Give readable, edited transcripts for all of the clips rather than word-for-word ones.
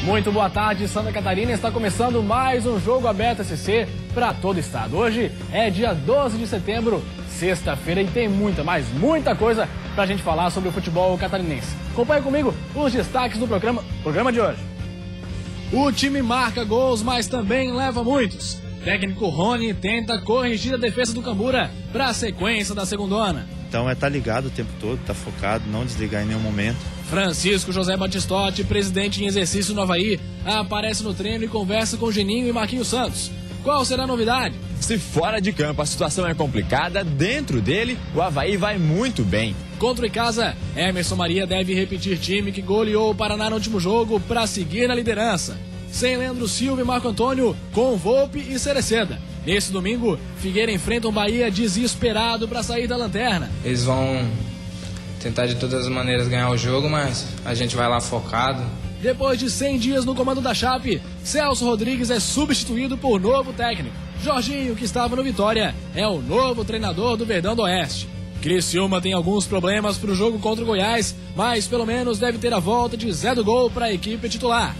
Muito boa tarde, Santa Catarina. Está começando mais um Jogo Aberto SC para todo o estado. Hoje é dia 12 de setembro, sexta-feira, e tem muita coisa para a gente falar sobre o futebol catarinense. Acompanhe comigo os destaques do programa de hoje. O time marca gols, mas também leva muitos. Técnico Rony tenta corrigir a defesa do Cambura para a sequência da segundona. Então é estar ligado o tempo todo, estar focado, não desligar em nenhum momento. Francisco José Batistotti, presidente em exercício no Avaí, aparece no treino e conversa com Geninho e Marquinhos Santos. Qual será a novidade? Se fora de campo a situação é complicada, dentro dele o Avaí vai muito bem. Contra o Icasa, Emerson Maria deve repetir time que goleou o Paraná no último jogo para seguir na liderança. Sem Leandro Silva e Marco Antônio, com Volpe e Cereceda. Nesse domingo, Figueira enfrenta um Bahia desesperado para sair da lanterna. Eles vão tentar de todas as maneiras ganhar o jogo, mas a gente vai lá focado. Depois de 100 dias no comando da Chape, Celso Rodrigues é substituído por novo técnico. Jorginho, que estava no Vitória, é o novo treinador do Verdão do Oeste. Criciúma tem alguns problemas para o jogo contra o Goiás, mas pelo menos deve ter a volta de Zé do Gol para a equipe titular.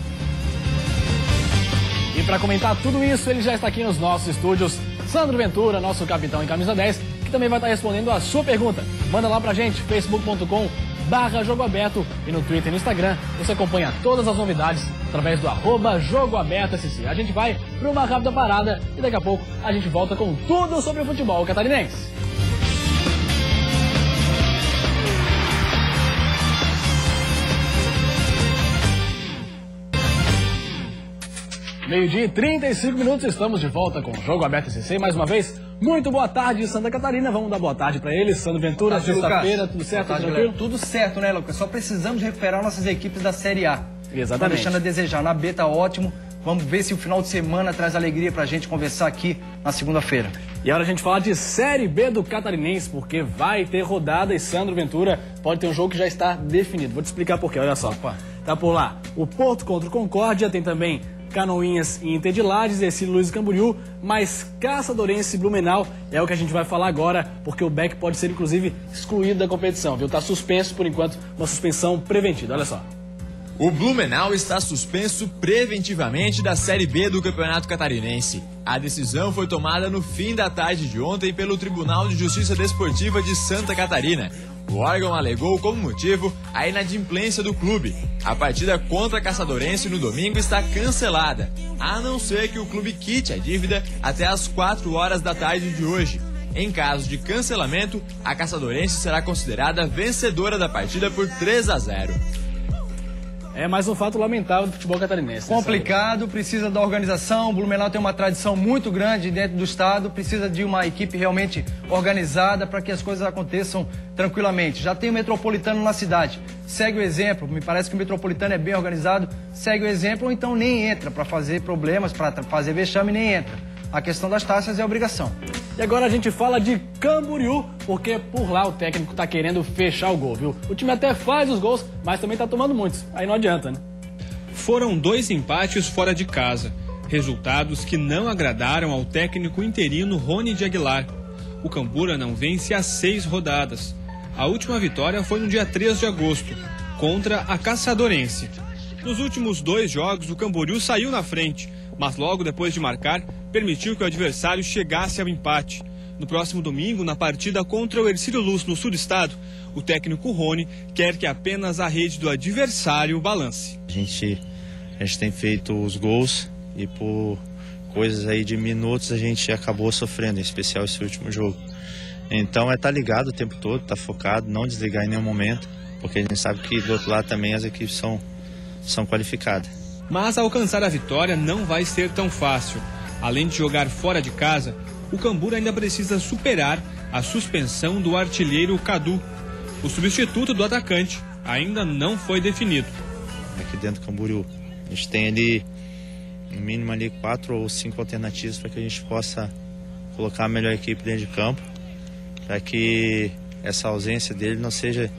E para comentar tudo isso, ele já está aqui nos nossos estúdios, Sandro Ventura, nosso capitão em camisa 10, que também vai estar respondendo a sua pergunta. Manda lá pra gente, facebook.com/jogoaberto, e no Twitter e no Instagram você acompanha todas as novidades através do @jogoabertosc. A gente vai para uma rápida parada e daqui a pouco a gente volta com tudo sobre o futebol catarinense. Meio-dia e 35 minutos, estamos de volta com o Jogo Aberto SC. Mais uma vez, muito boa tarde, Santa Catarina. Vamos dar boa tarde para eles. Sandro Ventura, sexta-feira, tudo certo, tudo tranquilo? Tudo certo, né, Lucas? Só precisamos recuperar nossas equipes da Série A. Exatamente. Tá deixando a desejar. Na B tá ótimo. Vamos ver se o final de semana traz alegria pra gente conversar aqui na segunda-feira. E agora a gente fala de Série B do Catarinense, porque vai ter rodada e Sandro Ventura pode ter um jogo que já está definido. Vou te explicar por quê, olha só. Tá por lá o Porto contra o Concórdia, tem também Canoinhas e Inter de Lages, Ercílio Luz e Camboriú, mas Caçadorense e Blumenau é o que a gente vai falar agora, porque o Beck pode ser inclusive excluído da competição, viu? Tá suspenso por enquanto, uma suspensão preventiva, olha só. O Blumenau está suspenso preventivamente da Série B do Campeonato Catarinense. A decisão foi tomada no fim da tarde de ontem pelo Tribunal de Justiça Desportiva de Santa Catarina. O órgão alegou como motivo a inadimplência do clube. A partida contra a Caçadorense no domingo está cancelada, a não ser que o clube quite a dívida até às 4 horas da tarde de hoje. Em caso de cancelamento, a Caçadorense será considerada vencedora da partida por 3-0. É mais um fato lamentável do futebol catarinense. Complicado, precisa da organização. O Blumenau tem uma tradição muito grande dentro do estado, precisa de uma equipe realmente organizada para que as coisas aconteçam tranquilamente. Já tem o Metropolitano na cidade, segue o exemplo, me parece que o Metropolitano é bem organizado, segue o exemplo, ou então nem entra para fazer problemas, para fazer vexame, nem entra. A questão das taças é obrigação. E agora a gente fala de Camboriú, porque por lá o técnico tá querendo fechar o gol, viu? O time até faz os gols, mas também tá tomando muitos. Aí não adianta, né? Foram 2 empates fora de casa, resultados que não agradaram ao técnico interino Rony de Aguilar. O Cambura não vence há 6 rodadas. A última vitória foi no dia 3 de agosto, contra a Caçadorense. Nos últimos 2 jogos, o Camboriú saiu na frente, mas logo depois de marcar, permitiu que o adversário chegasse ao empate. No próximo domingo, na partida contra o Ercílio Luz no sul do estado, o técnico Rony quer que apenas a rede do adversário balance. A gente tem feito os gols e por coisas aí de minutos a gente acabou sofrendo, em especial esse último jogo. Então é estar ligado o tempo todo, estar focado, não desligar em nenhum momento, porque a gente sabe que do outro lado também as equipes são qualificadas. Mas alcançar a vitória não vai ser tão fácil. Além de jogar fora de casa, o Cambura ainda precisa superar a suspensão do artilheiro Cadu. O substituto do atacante ainda não foi definido. Aqui dentro do Camboriú, a gente tem ali, no mínimo, ali 4 ou 5 alternativas para que a gente possa colocar a melhor equipe dentro de campo, para que essa ausência dele não seja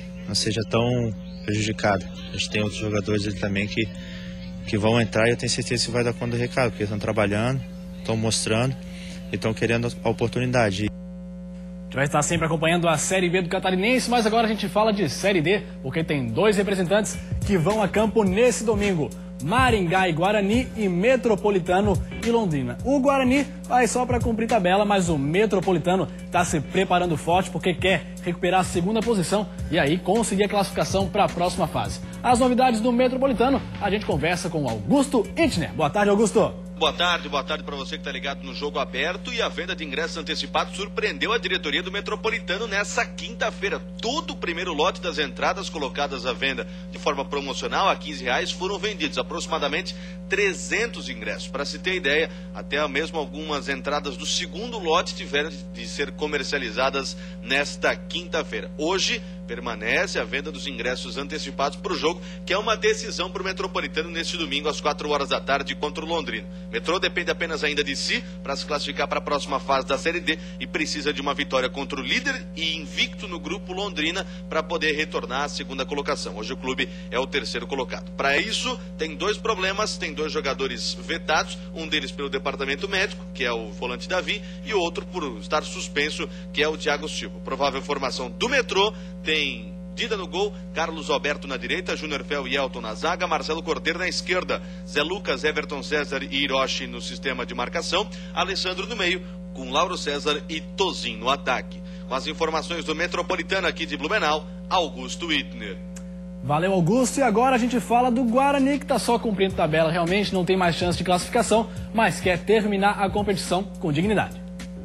tão prejudicada. A gente tem outros jogadores ali também que vão entrar e eu tenho certeza que vai dar conta do recado, porque estão trabalhando, estão mostrando e estão querendo a oportunidade. A gente vai estar sempre acompanhando a Série B do Catarinense, mas agora a gente fala de Série D, porque tem 2 representantes que vão a campo nesse domingo. Maringá e Guarani e Metropolitano e Londrina. O Guarani vai só para cumprir tabela, mas o Metropolitano está se preparando forte porque quer recuperar a segunda posição e aí conseguir a classificação para a próxima fase. As novidades do Metropolitano, a gente conversa com Augusto Itner. Boa tarde, Augusto. Boa tarde para você que está ligado no Jogo Aberto. E a venda de ingressos antecipados surpreendeu a diretoria do Metropolitano nessa quinta-feira. Todo o primeiro lote das entradas colocadas à venda de forma promocional a R$15 foram vendidos, aproximadamente 300 ingressos. Para se ter ideia, até mesmo algumas entradas do segundo lote tiveram de ser comercializadas nesta quinta-feira. Hoje permanece a venda dos ingressos antecipados para o jogo, que é uma decisão para o Metropolitano neste domingo às 4 horas da tarde contra o Londrina. O Metrô depende apenas ainda de si para se classificar para a próxima fase da Série D e precisa de uma vitória contra o líder e invicto no grupo Londrina para poder retornar à segunda colocação. Hoje o clube é o terceiro colocado. Para isso, tem dois problemas, tem dois jogadores vetados, um deles pelo departamento médico, que é o volante Davi, e outro por estar suspenso, que é o Thiago Silva. Provável formação do Metrô tem Dida no gol, Carlos Alberto na direita, Júnior Fel e Elton na zaga, Marcelo Cordeiro na esquerda, Zé Lucas, Everton César e Hiroshi no sistema de marcação, Alessandro no meio, com Lauro César e Tozin no ataque. Com as informações do Metropolitano aqui de Blumenau, Augusto Itner. Valeu, Augusto. E agora a gente fala do Guarani, que está só cumprindo tabela, realmente não tem mais chance de classificação, mas quer terminar a competição com dignidade.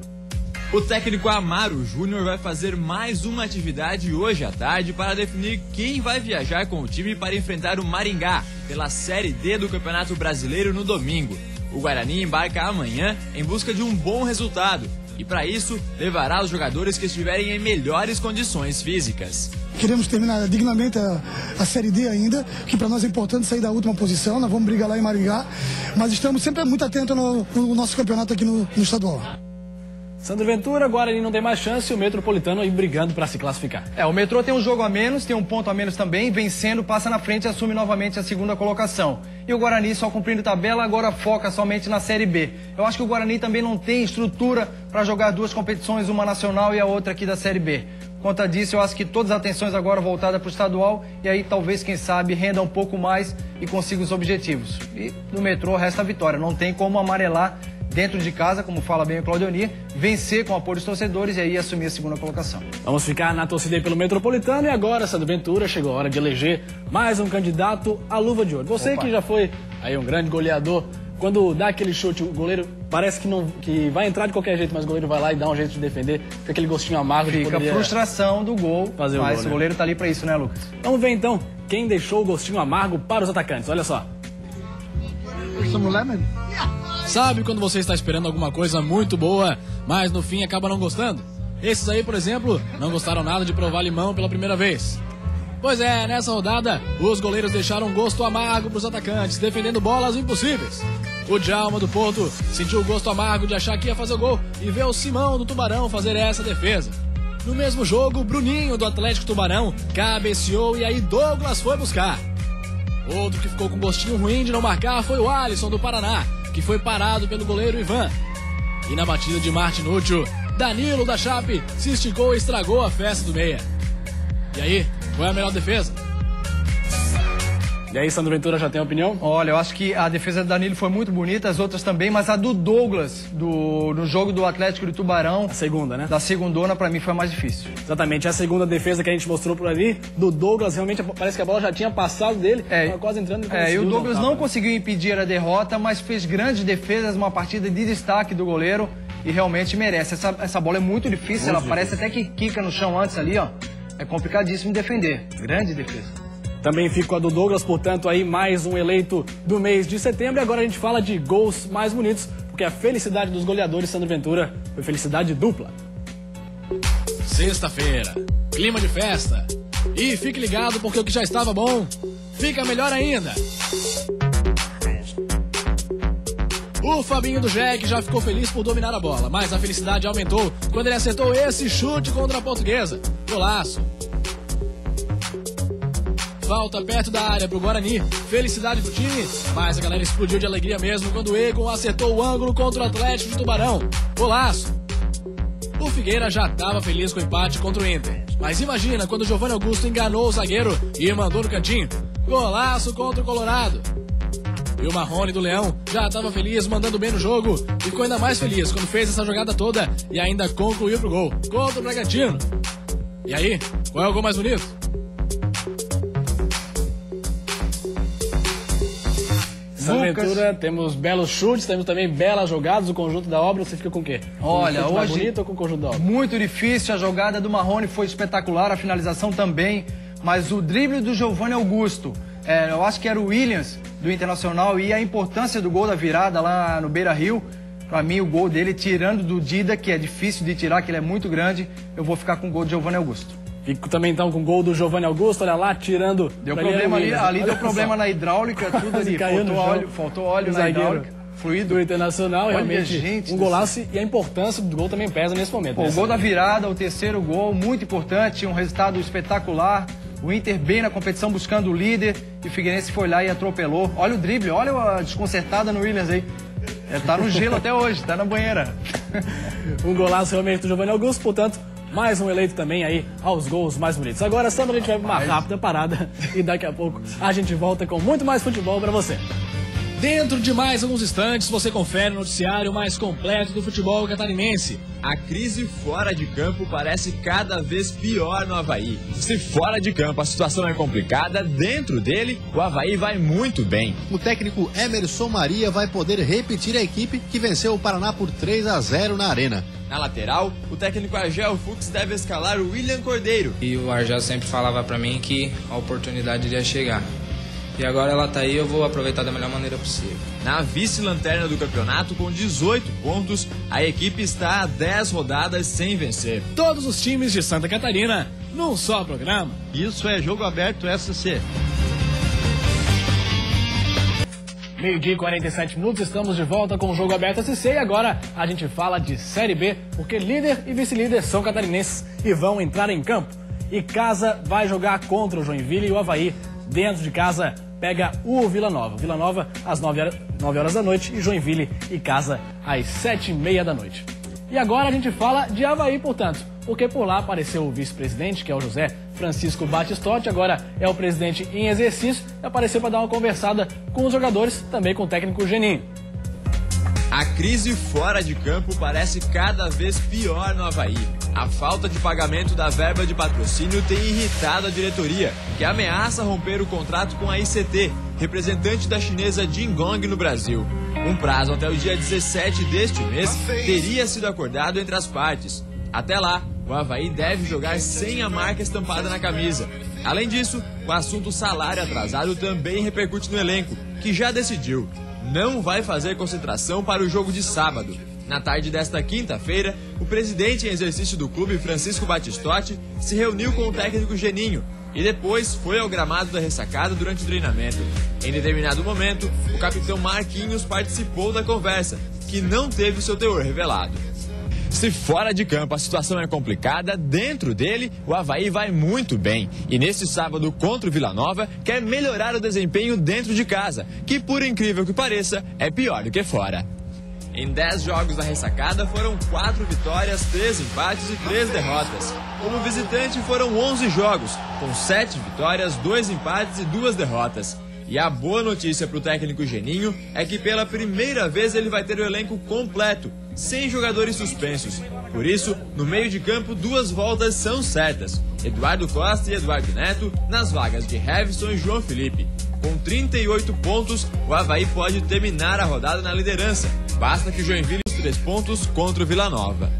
O técnico Amaro Júnior vai fazer mais uma atividade hoje à tarde para definir quem vai viajar com o time para enfrentar o Maringá pela Série D do Campeonato Brasileiro no domingo. O Guarani embarca amanhã em busca de um bom resultado e, para isso, levará os jogadores que estiverem em melhores condições físicas. Queremos terminar dignamente a Série D ainda, que para nós é importante sair da última posição. Nós vamos brigar lá em Maringá, mas estamos sempre muito atentos no nosso campeonato aqui no estadual. Sandro Ventura, Guarani não tem mais chance e o Metropolitano aí brigando para se classificar. O Metrô tem um jogo a menos, tem um ponto a menos também, vencendo, passa na frente e assume novamente a segunda colocação. E o Guarani só cumprindo tabela, agora foca somente na Série B. Eu acho que o Guarani também não tem estrutura para jogar duas competições, uma nacional e a outra aqui da Série B. Por conta disso, eu acho que todas as atenções agora voltadas para o estadual e aí talvez, quem sabe, renda um pouco mais e consiga os objetivos. E no Metrô resta a vitória, não tem como amarelar dentro de casa, como fala bem o Claudionir, vencer com o apoio dos torcedores e aí assumir a segunda colocação. Vamos ficar na torcida aí pelo Metropolitano e agora, Sandro Ventura, chegou a hora de eleger mais um candidato à luva de ouro. Você que já foi aí um grande goleador, quando dá aquele chute, o goleiro parece que vai entrar de qualquer jeito, mas o goleiro vai lá e dá um jeito de defender, fica aquele gostinho amargo. Fica a frustração do gol, fazer mas gol, né? O goleiro tá ali para isso, né, Lucas? Vamos ver então quem deixou o gostinho amargo para os atacantes, olha só. Sabe quando você está esperando alguma coisa muito boa, mas no fim acaba não gostando? Esses aí, por exemplo, não gostaram nada de provar limão pela primeira vez. Pois é, nessa rodada, os goleiros deixaram um gosto amargo para os atacantes, defendendo bolas impossíveis. O Djalma do Porto sentiu o gosto amargo de achar que ia fazer o gol e ver o Simão do Tubarão fazer essa defesa. No mesmo jogo, o Bruninho do Atlético Tubarão cabeceou e aí Douglas foi buscar. Outro que ficou com gostinho ruim de não marcar foi o Alisson do Paraná, que foi parado pelo goleiro Ivan. E na batida de Martinúcio, Danilo da Chape se esticou e estragou a festa do meia. E aí, foi a melhor defesa? E aí, Sandro Ventura já tem opinião? Olha, eu acho que a defesa do Danilo foi muito bonita, as outras também, mas a do Douglas, no jogo do Atlético de Tubarão... A segunda, né? Da segundona, pra mim, foi a mais difícil. Exatamente, a segunda defesa que a gente mostrou por ali, do Douglas, realmente parece que a bola já tinha passado dele, tava quase entrando e e o Douglas não conseguiu impedir a derrota, mas fez grandes defesas, uma partida de destaque do goleiro e realmente merece. Essa bola é muito difícil, ela parece até que quica no chão antes ali, ó. É complicadíssimo de defender, grande defesa. Também fica a do Douglas, portanto, aí mais um eleito do mês de setembro. E agora a gente fala de gols mais bonitos, porque a felicidade dos goleadores, Sandro Ventura, foi felicidade dupla. Sexta-feira, clima de festa. E fique ligado, porque o que já estava bom, fica melhor ainda. O Fabinho do Jack já ficou feliz por dominar a bola, mas a felicidade aumentou quando ele acertou esse chute contra a Portuguesa. Golaço. Falta perto da área pro Guarani, felicidade do time, mas a galera explodiu de alegria mesmo quando o Egon acertou o ângulo contra o Atlético de Tubarão. Golaço! O Figueira já estava feliz com o empate contra o Inter, mas imagina quando o Giovanni Augusto enganou o zagueiro e mandou no cantinho. Golaço contra o Colorado! E o Marrone do Leão já estava feliz, mandando bem no jogo. Ficou ainda mais feliz quando fez essa jogada toda e ainda concluiu pro gol. Contra o Bragantino. E aí, qual é o gol mais bonito? Nessa aventura temos belos chutes, temos também belas jogadas. O conjunto da obra, você fica com o quê? Olha, com o hoje bonito ou com o conjunto da obra? Muito difícil, a jogada do Marrone foi espetacular, a finalização também, mas o drible do Giovanni Augusto, eu acho que era o Williams do Internacional, e a importância do gol da virada lá no Beira-Rio, pra mim o gol dele tirando do Dida, que é difícil de tirar, que ele é muito grande, eu vou ficar com o gol do Giovanni Augusto. Fico também então com o gol do Giovanni Augusto, olha lá, tirando... Deu problema ali deu problema na hidráulica, tudo ali, faltou óleo na hidráulica, fluido. Do Internacional, olha, realmente gente, um golaço, e a importância do gol também pesa nesse momento. O gol da virada, o terceiro gol, muito importante, um resultado espetacular, o Inter bem na competição buscando o líder, e o Figueirense foi lá e atropelou. Olha o drible, olha a desconcertada no Williams aí. Tá no gelo até hoje, tá na banheira. Um golaço realmente do Giovanni Augusto, portanto, mais um eleito também aí aos gols mais bonitos. Agora, Sandra, a gente vai para uma rápida parada e daqui a pouco a gente volta com muito mais futebol para você. Dentro de mais alguns instantes, você confere o noticiário mais completo do futebol catarinense. A crise fora de campo parece cada vez pior no Avaí. Se fora de campo a situação é complicada, dentro dele o Avaí vai muito bem. O técnico Emerson Maria vai poder repetir a equipe que venceu o Paraná por 3-0 na Arena. Na lateral, o técnico Argel Fux deve escalar o William Cordeiro. E o Argel sempre falava pra mim que a oportunidade iria chegar. E agora ela tá aí, eu vou aproveitar da melhor maneira possível. Na vice-lanterna do campeonato, com 18 pontos, a equipe está a 10 rodadas sem vencer. Todos os times de Santa Catarina, num só programa. Isso é Jogo Aberto SC. 12h e 47 minutos, estamos de volta com o Jogo Aberto SC e agora a gente fala de Série B, porque líder e vice-líder são catarinenses e vão entrar em campo. E Casa vai jogar contra o Joinville e o Avaí. Dentro de casa pega o Vila Nova. Vila Nova às 9 horas da noite e Joinville e Casa às 7h30 da noite. E agora a gente fala de Avaí, portanto, porque por lá apareceu o vice-presidente, que é o José Francisco Batistotti, agora é o presidente em exercício, e apareceu para dar uma conversada com os jogadores, também com o técnico Geninho. A crise fora de campo parece cada vez pior no Avaí. A falta de pagamento da verba de patrocínio tem irritado a diretoria, que ameaça romper o contrato com a ICT, representante da chinesa Jingong no Brasil. Um prazo até o dia 17 deste mês teria sido acordado entre as partes. Até lá, o Avaí deve jogar sem a marca estampada na camisa. Além disso, o assunto salário atrasado também repercute no elenco, que já decidiu. Não vai fazer concentração para o jogo de sábado. Na tarde desta quinta-feira, o presidente em exercício do clube, Francisco Batistotti, se reuniu com o técnico Geninho e depois foi ao gramado da ressacada durante o treinamento. Em determinado momento, o capitão Marquinhos participou da conversa, que não teve seu teor revelado. Se fora de campo a situação é complicada, dentro dele o Avaí vai muito bem. E neste sábado contra o Vila Nova quer melhorar o desempenho dentro de casa, que por incrível que pareça é pior do que fora. Em 10 jogos da ressacada foram 4 vitórias, 3 empates e 3 derrotas. Como visitante foram 11 jogos, com 7 vitórias, 2 empates e 2 derrotas. E a boa notícia para o técnico Geninho é que pela primeira vez ele vai ter o elenco completo, sem jogadores suspensos. Por isso, no meio de campo, 2 voltas são certas. Eduardo Costa e Eduardo Neto nas vagas de Hevson e João Felipe. Com 38 pontos, o Avaí pode terminar a rodada na liderança. Basta que Joinville os 3 pontos contra o Vila Nova.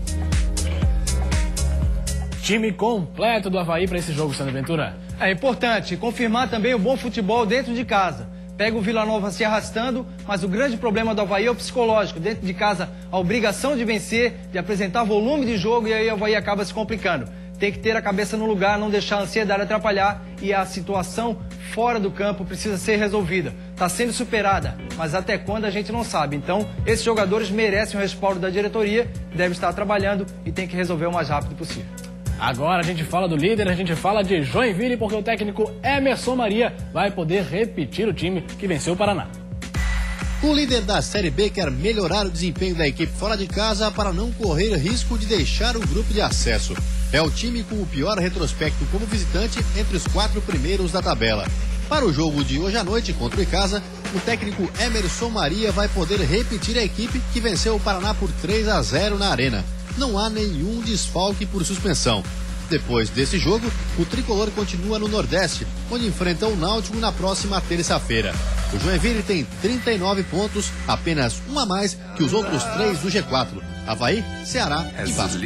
Time completo do Avaí para esse jogo, Sandro Ventura. É importante confirmar também o bom futebol dentro de casa. Pega o Vila Nova se arrastando, mas o grande problema do Avaí é o psicológico. Dentro de casa, a obrigação de vencer, de apresentar volume de jogo, e aí o Avaí acaba se complicando. Tem que ter a cabeça no lugar, não deixar a ansiedade atrapalhar, e a situação fora do campo precisa ser resolvida. Está sendo superada, mas até quando a gente não sabe. Então, esses jogadores merecem o respaldo da diretoria, devem estar trabalhando e tem que resolver o mais rápido possível. Agora a gente fala do líder, a gente fala de Joinville, porque o técnico Emerson Maria vai poder repetir o time que venceu o Paraná. O líder da Série B quer melhorar o desempenho da equipe fora de casa para não correr risco de deixar o grupo de acesso. É o time com o pior retrospecto como visitante entre os 4 primeiros da tabela. Para o jogo de hoje à noite contra o Icasa, o técnico Emerson Maria vai poder repetir a equipe que venceu o Paraná por 3-0 na Arena. Não há nenhum desfalque por suspensão. Depois desse jogo, o tricolor continua no Nordeste, onde enfrenta o Náutico na próxima terça-feira. O Joinville tem 39 pontos, apenas um a mais que os outros 3 do G4. Avaí, Ceará e Vasco.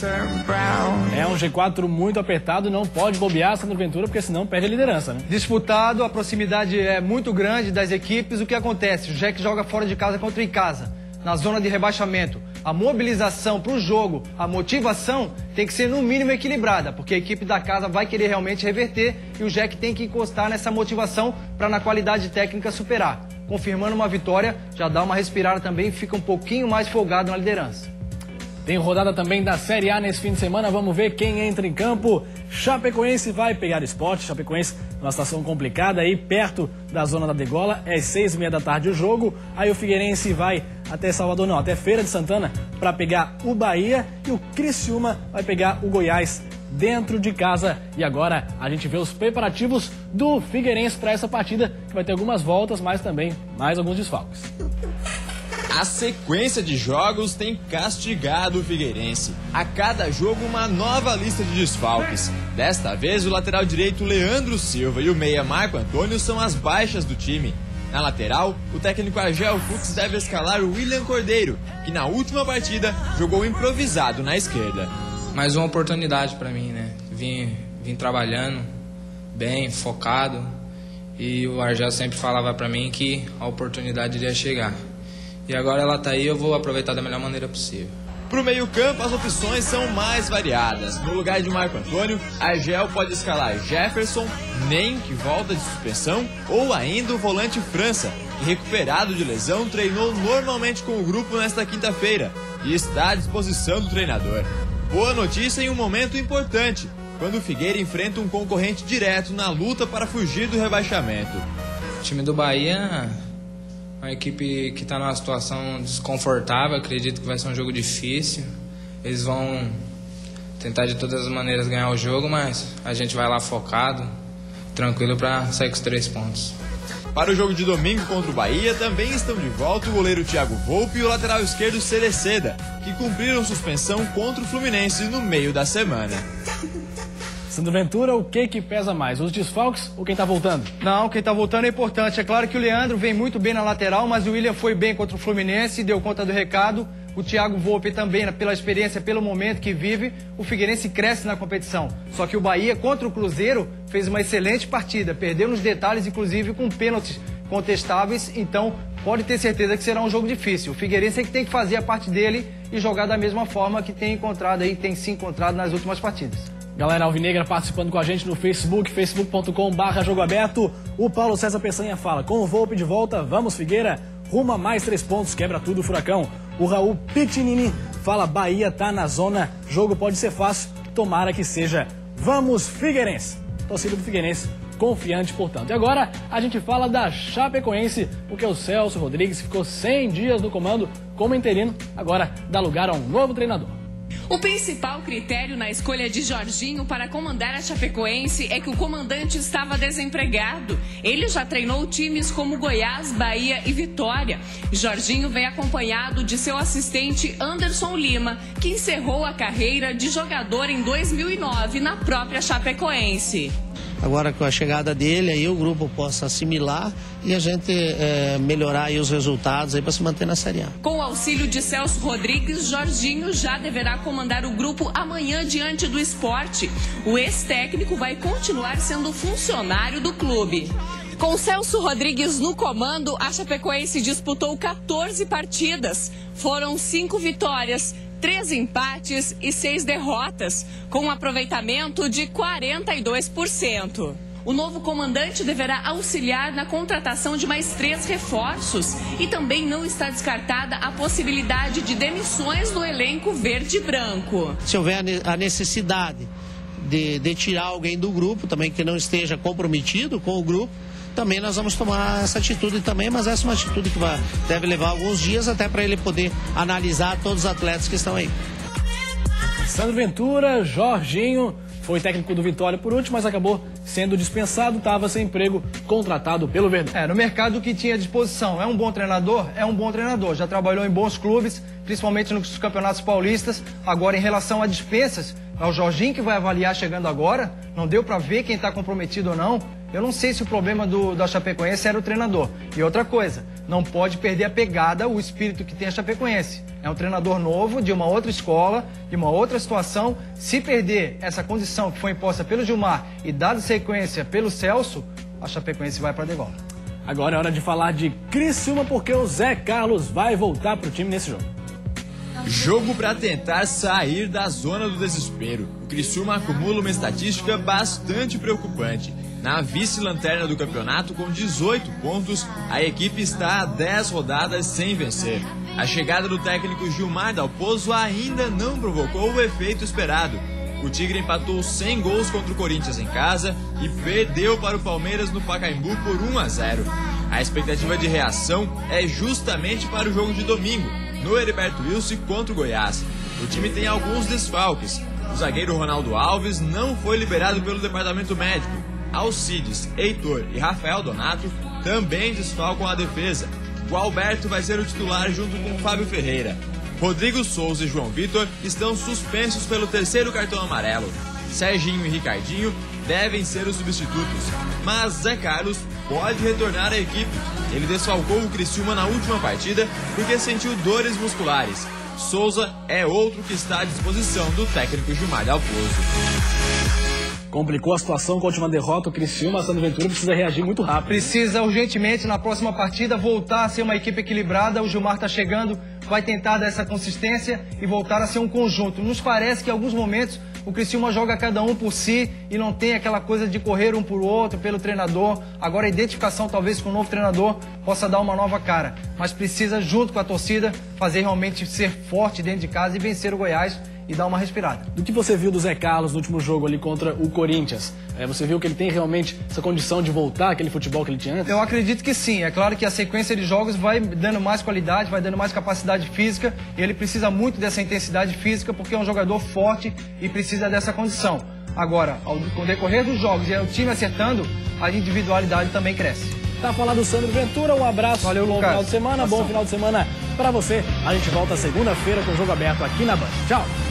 É um G4 muito apertado, não pode bobear Sandro Ventura, porque senão perde a liderança, né? Disputado, a proximidade é muito grande das equipes. O que acontece? O Jack joga fora de casa contra o Icasa, na zona de rebaixamento. A mobilização para o jogo, a motivação tem que ser no mínimo equilibrada, porque a equipe da casa vai querer realmente reverter e o Jack tem que encostar nessa motivação para na qualidade técnica superar. Confirmando uma vitória, já dá uma respirada também e fica um pouquinho mais folgado na liderança. Tem rodada também da Série A nesse fim de semana, vamos ver quem entra em campo. Chapecoense vai pegar Sport, Chapecoense numa situação complicada aí, perto da zona da degola, é às 6h30 da tarde o jogo. Aí o Figueirense vai até Salvador, não, até Feira de Santana para pegar o Bahia e o Criciúma vai pegar o Goiás dentro de casa. E agora a gente vê os preparativos do Figueirense para essa partida, que vai ter algumas voltas, mas também mais alguns desfalques. A sequência de jogos tem castigado o Figueirense. A cada jogo, uma nova lista de desfalques. Desta vez, o lateral direito Leandro Silva e o meia Marco Antônio são as baixas do time. Na lateral, o técnico Argel Fux deve escalar o William Cordeiro, que na última partida jogou improvisado na esquerda. Mais uma oportunidade para mim, né? Vim trabalhando bem, focado, e o Argel sempre falava para mim que a oportunidade iria chegar. E agora ela tá aí, eu vou aproveitar da melhor maneira possível. Pro meio-campo, as opções são mais variadas. No lugar de Marco Antônio, Argel pode escalar Jefferson, Nem, que volta de suspensão, ou ainda o volante França, que recuperado de lesão treinou normalmente com o grupo nesta quinta-feira e está à disposição do treinador. Boa notícia em um momento importante, quando o Figueira enfrenta um concorrente direto na luta para fugir do rebaixamento. O time do Bahia... uma equipe que está numa situação desconfortável, acredito que vai ser um jogo difícil. Eles vão tentar de todas as maneiras ganhar o jogo, mas a gente vai lá focado, tranquilo para sair com os 3 pontos. Para o jogo de domingo contra o Bahia, também estão de volta o goleiro Thiago Volpe e o lateral esquerdo Cereceda, que cumpriram suspensão contra o Fluminense no meio da semana. Sandro Ventura, o que pesa mais, os desfalques ou quem tá voltando? Não, quem tá voltando é importante. É claro que o Leandro vem muito bem na lateral, mas o William foi bem contra o Fluminense, deu conta do recado. O Thiago Volpe também, pela experiência, pelo momento que vive, o Figueirense cresce na competição. Só que o Bahia, contra o Cruzeiro, fez uma excelente partida, perdeu nos detalhes, inclusive com pênaltis contestáveis, então pode ter certeza que será um jogo difícil. O Figueirense é que tem que fazer a parte dele e jogar da mesma forma que tem encontrado aí, tem se encontrado nas últimas partidas. Galera alvinegra participando com a gente no Facebook, facebook.com/Jogo Aberto. O Paulo César Peçanha fala, com o Volpe de volta, vamos Figueira, rumo a mais 3 pontos, quebra tudo, Furacão. O Raul Pitinini fala, Bahia tá na zona, jogo pode ser fácil, tomara que seja. Vamos Figueirense. Torcida do Figueirense, confiante, portanto. E agora a gente fala da Chapecoense, porque o Celso Rodrigues ficou 100 dias no comando como interino, agora dá lugar a um novo treinador. O principal critério na escolha de Jorginho para comandar a Chapecoense é que o comandante estava desempregado. Ele já treinou times como Goiás, Bahia e Vitória. Jorginho vem acompanhado de seu assistente Anderson Lima, que encerrou a carreira de jogador em 2009 na própria Chapecoense. Agora com a chegada dele, aí o grupo possa assimilar e a gente melhorar aí os resultados aí para se manter na Série A. Com o auxílio de Celso Rodrigues, Jorginho já deverá comandar o grupo amanhã diante do Sport. O ex-técnico vai continuar sendo funcionário do clube. Com Celso Rodrigues no comando, a Chapecoense disputou 14 partidas. Foram 5 vitórias, 3 empates e 6 derrotas, com um aproveitamento de 42%. O novo comandante deverá auxiliar na contratação de mais 3 reforços e também não está descartada a possibilidade de demissões no elenco verde e branco. Se houver a necessidade de tirar alguém do grupo, também que não esteja comprometido com o grupo, também nós vamos tomar essa atitude também, mas essa é uma atitude que deve levar alguns dias até para ele poder analisar todos os atletas que estão aí. Sandro Ventura, Jorginho, foi técnico do Vitória por último, mas acabou sendo dispensado, estava sem emprego, contratado pelo Verdão. No mercado que tinha à disposição. É um bom treinador? É um bom treinador. Já trabalhou em bons clubes, principalmente nos campeonatos paulistas. Agora, em relação a dispensas, é o Jorginho que vai avaliar chegando agora. Não deu para ver quem está comprometido ou não. Eu não sei se o problema da Chapecoense era o treinador. E outra coisa, não pode perder a pegada, o espírito que tem a Chapecoense. É um treinador novo, de uma outra escola, de uma outra situação. Se perder essa condição que foi imposta pelo Gilmar e dada sequência pelo Celso, a Chapecoense vai para a degola. Agora é hora de falar de Criciúma, porque o Zé Carlos vai voltar pro time nesse jogo. Jogo para tentar sair da zona do desespero. O Criciúma acumula uma estatística bastante preocupante. Na vice-lanterna do campeonato, com 18 pontos, a equipe está a 10 rodadas sem vencer. A chegada do técnico Gilmar Dalpozo ainda não provocou o efeito esperado. O Tigre empatou 100 gols contra o Corinthians em casa e perdeu para o Palmeiras no Pacaembu por 1-0. A expectativa de reação é justamente para o jogo de domingo, no Heriberto Wilson contra o Goiás. O time tem alguns desfalques. O zagueiro Ronaldo Alves não foi liberado pelo departamento médico. Alcides, Heitor e Rafael Donato também desfalcam a defesa. O Alberto vai ser o titular junto com o Fábio Ferreira. Rodrigo Souza e João Vitor estão suspensos pelo terceiro cartão amarelo. Serginho e Ricardinho devem ser os substitutos, mas Zé Carlos pode retornar à equipe. Ele desfalcou o Criciúma na última partida porque sentiu dores musculares. Souza é outro que está à disposição do técnico Gilmar Dalpozo. Complicou a situação com a última derrota, o Criciúma, a Sandro Ventura precisa reagir muito rápido. Precisa urgentemente, na próxima partida, voltar a ser uma equipe equilibrada. O Gilmar está chegando, vai tentar dar essa consistência e voltar a ser um conjunto. Nos parece que em alguns momentos o Criciúma joga cada um por si e não tem aquela coisa de correr um por outro pelo treinador. Agora a identificação talvez com o novo treinador possa dar uma nova cara. Mas precisa, junto com a torcida, fazer realmente ser forte dentro de casa e vencer o Goiás e dar uma respirada. Do que você viu do Zé Carlos no último jogo ali contra o Corinthians? Você viu que ele tem realmente essa condição de voltar àquele futebol que ele tinha antes? Eu acredito que sim. É claro que a sequência de jogos vai dando mais qualidade, vai dando mais capacidade física. E ele precisa muito dessa intensidade física porque é um jogador forte e precisa dessa condição. Agora, com o decorrer dos jogos e o time acertando, a individualidade também cresce. Tá falando o Sandro Ventura, um abraço. Valeu, bom Lucas. Final de semana, bom final de semana pra você. A gente volta segunda-feira com o Jogo Aberto aqui na Band. Tchau!